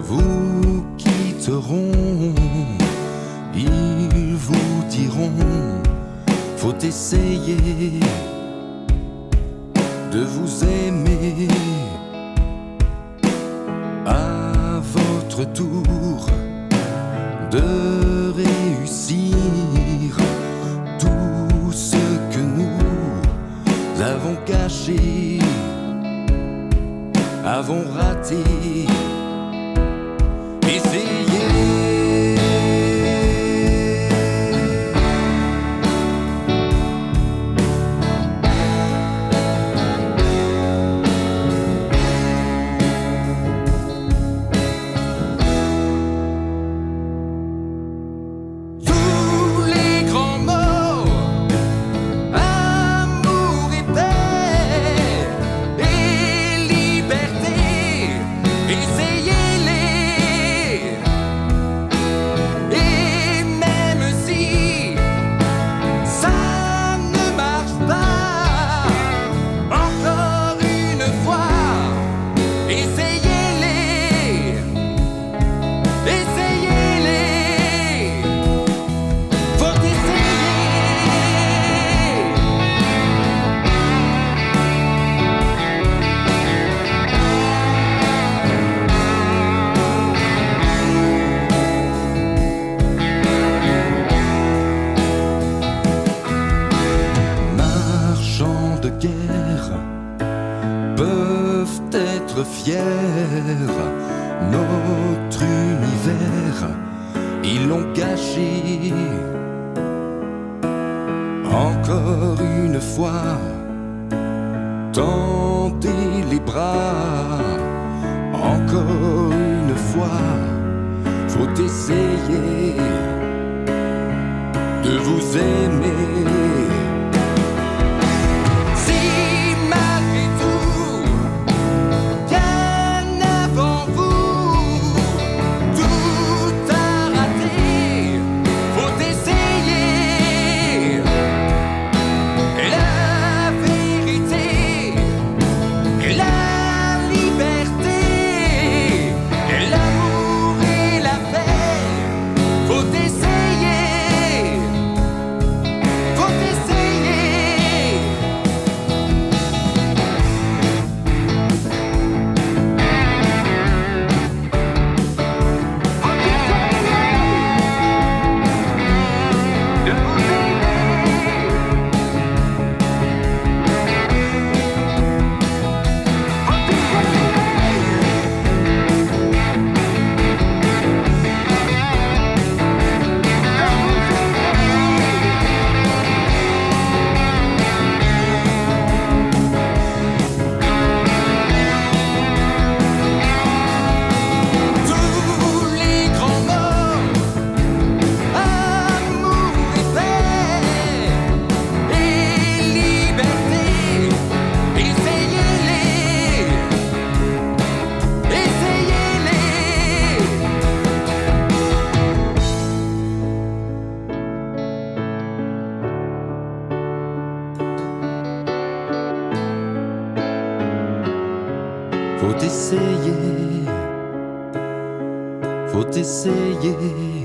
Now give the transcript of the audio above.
vous quitteront, ils vous diront, faut essayer de vous aimer. À votre tour de réussir tout ce que nous avons caché, avons raté. Essayez. Tous les grands mots, amour et paix et liberté, essayez-les. Et même si ça ne marche pas, encore une fois, essayez-les. Essayez-les. Faut essayer. Marchands de guerre peuvent être fiers, notre univers, ils l'ont gâché. Encore une fois, tendez les bras. Encore une fois, faut essayer de vous aimer. Si malgré tout, bien avant vous, tout a raté, faut essayer. La vérité, la liberté, l'amour et la paix, faut essayer. Faut essayer. De vous aimer. Faut tous les grands mots, amour et paix et liberté, essayez-les. Essayez-les. Faut essayer, faut essayer.